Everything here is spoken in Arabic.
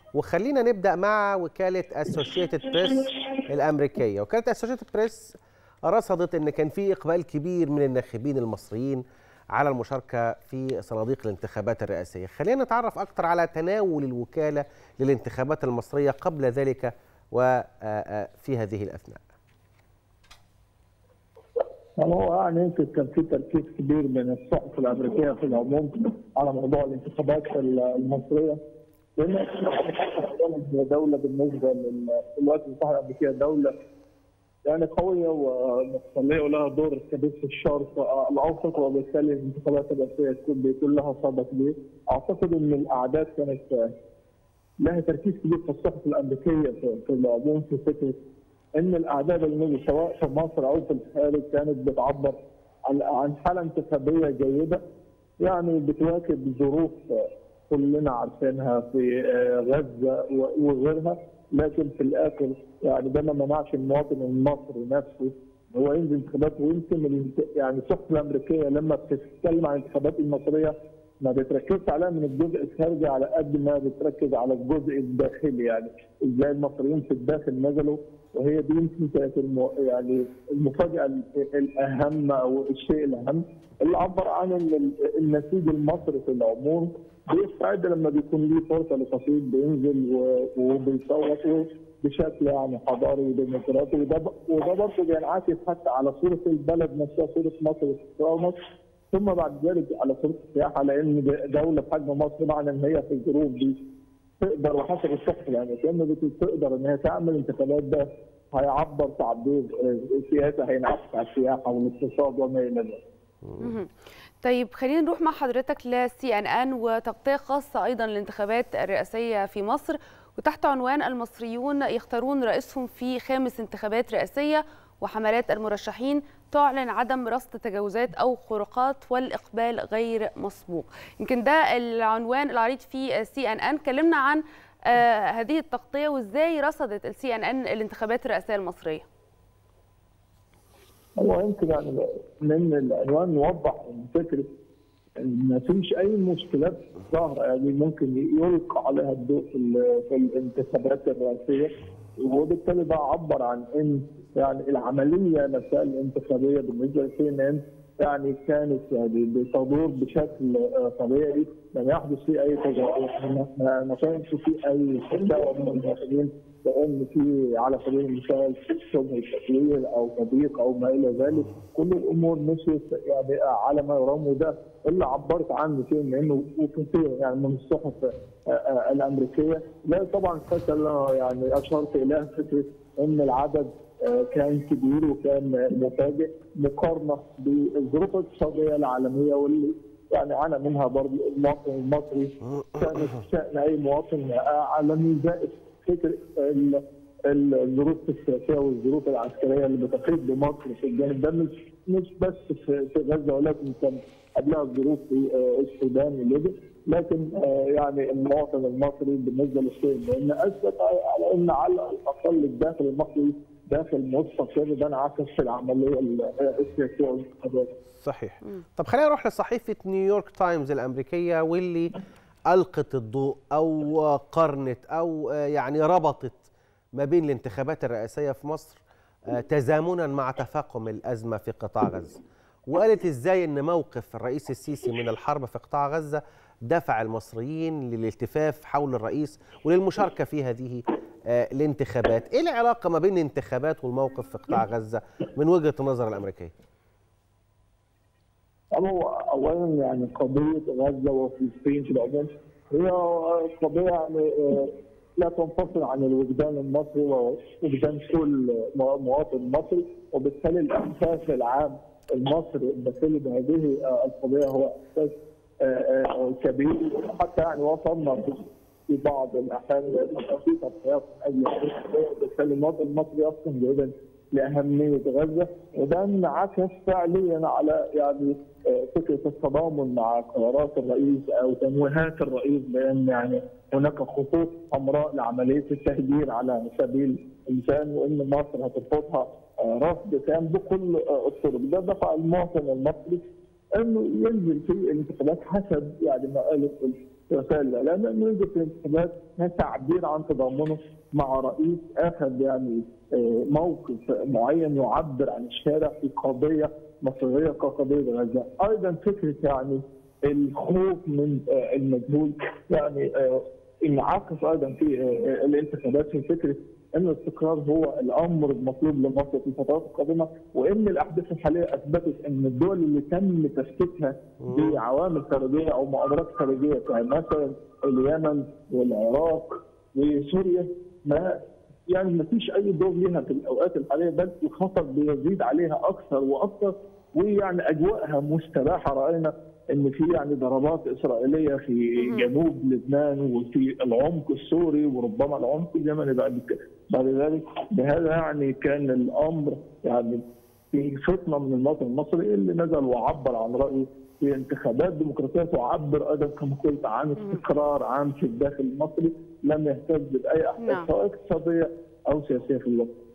وخلينا نبدأ مع وكالة أسوشيتد بريس الأمريكية. وكالة أسوشيتد بريس رصدت أن كان في إقبال كبير من الناخبين المصريين على المشاركة في صناديق الانتخابات الرئاسية. خلينا نتعرف أكثر على تناول الوكالة للانتخابات المصرية قبل ذلك وفي هذه الأثناء. هو يعني يمكن كان في تركيز كبير من الصحف الامريكيه في العموم على موضوع الانتخابات المصريه، لان هي دوله بالنسبه للولايات المتحده الامريكيه دوله يعني قويه ومستقليه ولها دور كبير في الشرق الاوسط، وبالتالي الانتخابات الرئاسيه بيكون لها صدى كبير. اعتقد ان الاعداد كانت لها تركيز كبير في الصحف الامريكيه في العموم، في فكره ان الاعداد الماليه سواء في مصر او في الخارج كانت بتعبر عن حاله انتخابيه جيده، يعني بتواكب ظروف كلنا عارفينها في غزه وغيرها، لكن في الاخر يعني ده ما منعش المواطن المصري نفسه هو ينزل انتخابات. ويمكن يعني الصحف الامريكيه لما بتتكلم عن الانتخابات المصريه ما بتركزش عليها من الجزء الخارجي على قد ما بتركز على الجزء الداخلي، يعني ازاي المصريين في الداخل نزلوا. وهي دي يمكن كانت يعني المفاجاه الاهم او الشيء الاهم اللي عبر عن النسيج المصري في العموم بيستعد لما بيكون ليه فرصه لتصويت بينزل وبيصوت بشكل يعني حضاري وديمقراطي، وده برضه بينعكس حتى على صوره البلد نفسها، صوره مصر واستقرار مصر، ثم بعد ذلك على صوره السياحه، لان دوله بحجم مصر معنى ان هي في الظروف دي تقدر وحسب الصحف يعني تقدر ان هي تعمل انتخابات. ده هيعبر تعبير سياسه هينعكس على السياحه والاقتصاد وما الى ذلك. طيب خلينا نروح مع حضرتك لCNN وتغطيه خاصه ايضا للانتخابات الرئاسيه في مصر، وتحت عنوان المصريون يختارون رئيسهم في خامس انتخابات رئاسيه، وحملات المرشحين تعلن عدم رصد تجاوزات أو خروقات والإقبال غير مسبوق. يمكن ده العنوان العريض في CNN. كلمنا عن هذه التغطية وإزاي رصدت CNN الانتخابات الرئاسية المصرية. هو يمكن يعني من العنوان نوضح فكرة ان ما فيش اي مشكلات ظاهره يعني ممكن يلقى عليها الضوء في الانتخابات الرئاسيه، وبالتالي ده عبر عن ان يعني العمليه نفسها الانتخابيه بالنسبه لCNN يعني كانت يعني بتدور بشكل طبيعي، لم يحدث فيه اي تجاوز، ما كانش فيه اي شكاوى من المواطنين لان في على سبيل المثال شبه تسوير او تضييق او ما الى ذلك. كل الامور مشيت يعني على ما يرام، وده اللي عبرت عنه CNN وكثير يعني من الصحف الامريكيه. لا طبعا الفكره اللي يعني اشرت اليها فكره ان العدد كان كبير وكان مفاجئ مقارنه بالظروف الاقتصاديه العالميه واللي يعني عانى منها برضه المواطن المصري. كانت شأن اي مواطن عالمي زائد فكره الظروف السياسيه والظروف العسكريه اللي بتحيط بمصر في الجانب ده، مش بس في غزه ولكن كان قبلها الظروف في السودان وليبيا. لكن يعني المواطن المصري بالنسبه للشيء لان اثبت على ان على الاقل الداخل المصري داخل مستقر، ده انعكس في العمليه السياسيه والانتخابات. صحيح. طب خلينا نروح لصحيفه نيويورك تايمز الامريكيه واللي القت الضوء او قرنت او يعني ربطت ما بين الانتخابات الرئاسيه في مصر تزامنا مع تفاقم الازمه في قطاع غزه، وقالت ازاي ان موقف الرئيس السيسي من الحرب في قطاع غزه دفع المصريين للالتفاف حول الرئيس وللمشاركه في هذه الانتخابات. ايه العلاقه ما بين الانتخابات والموقف في قطاع غزه من وجهه النظر الامريكيه؟ اولا يعني قضيه غزه وفلسطين في العموم هي قضيه يعني لا تنفصل عن الوجدان المصري ووجدان كل مواطن مصري، وبالتالي الاحساس العام المصري الداخلي بهذه القضيه هو احساس كبير. حتى يعني وصلنا في بعض الاحيان في تضحيات من اجل بالتالي المواطن المصري يفهم جدا لاهميه غزه، وده انعكس فعليا على يعني فكره التضامن مع قرارات الرئيس او تمويهات الرئيس بان يعني هناك خطوط حمراء لعمليه التهجير على سبيل المثال، وان مصر هترفضها رفض تام بكل الطرق. ده دفع المواطن المصري انه ينزل في الانتخابات حسب يعني ما قالت وسائل الاعلام، لانه يوجد في الانتخابات تعبير عن تضامنه مع رئيس اخذ يعني موقف معين يعبر عن الشارع في قضيه مصيريه كقضيه غزه. ايضا فكره يعني الخوف من المجهول يعني انعكس ايضا في الانتخابات في فكره ان الاستقرار هو الامر المطلوب لمصر في الفترات القادمه، وان الاحداث الحاليه اثبتت ان الدول اللي تم تسكيتها بعوامل خارجيه او مؤامرات خارجيه كمثلا اليمن والعراق وسوريا ما فيش اي دور لها في الاوقات الحاليه، بل الخطر بيزيد عليها اكثر واكثر، ويعني اجواءها مستباحه. راينا ان في يعني ضربات اسرائيليه في جنوب لبنان وفي العمق السوري وربما العمق اليمني بعد ذلك. بهذا يعني كان الامر يعني في فتنه من المواطن المصري اللي نزل وعبر عن رايه في انتخابات ديمقراطيه تعبر ايضا كما قلت عن استقرار عام في الداخل المصري لم يهتز باي احداث سواء اقتصاديه او سياسيه في الوقت.